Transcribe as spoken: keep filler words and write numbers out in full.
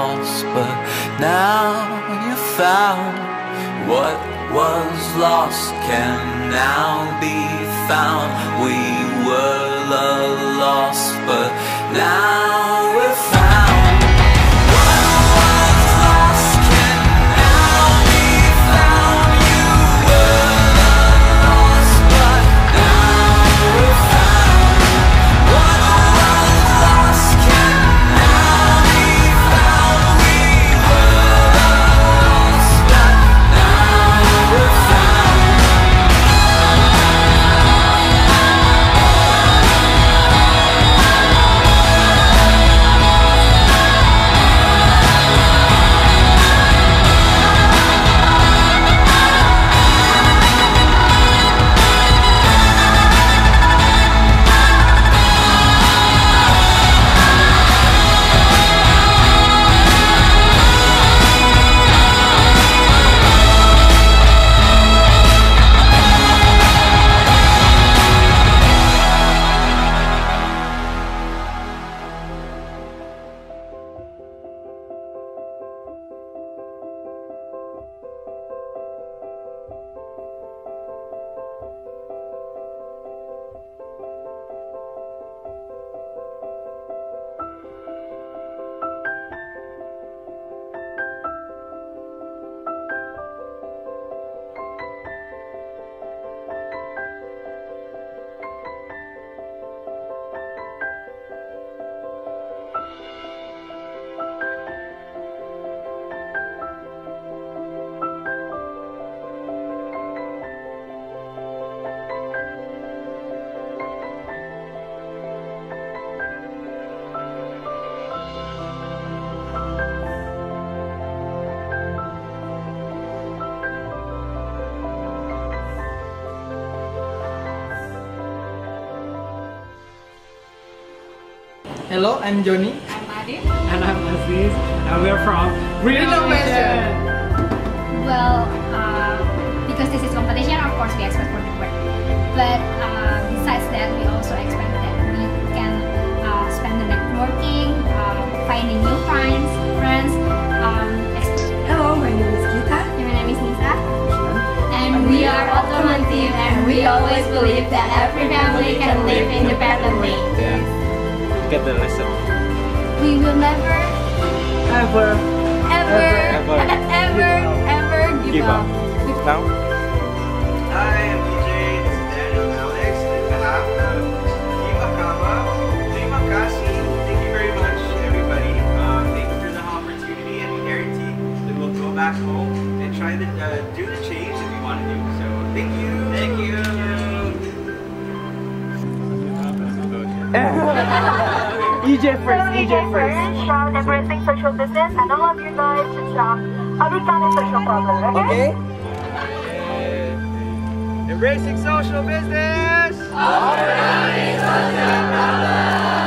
lost, but now you found. What was lost can now be found. We were the lost, but now we're found. Hello, I'm Johnny. I'm Adi. And I'm Aziz. And we're from Renovation. Well, uh, because this is competition, of course we expect for the work. But uh, besides that, we also expect that we can uh, spend the networking, uh, finding new friends, friends. Um, Hello, my name is Gita. My name is Nisa. And we are Automotive, and we always believe that every family can live independently. Yeah. Get the lesson. We will never, Ever, ever, ever, ever, ever, ever give, give up. up. Now? Hi, I'm D J. This is Daniel Alex. On behalf of Team Akama, Terima kasih. Thank you very much, everybody. Uh, thank you for the opportunity, and we guarantee that we'll go back home and try to uh, do the change that we want to do. So, thank you. Thank you. E J first, E J first. Shout embracing social business and all of you guys to shout understanding social problems, okay? Okay. Embracing social business. Embracing social problems.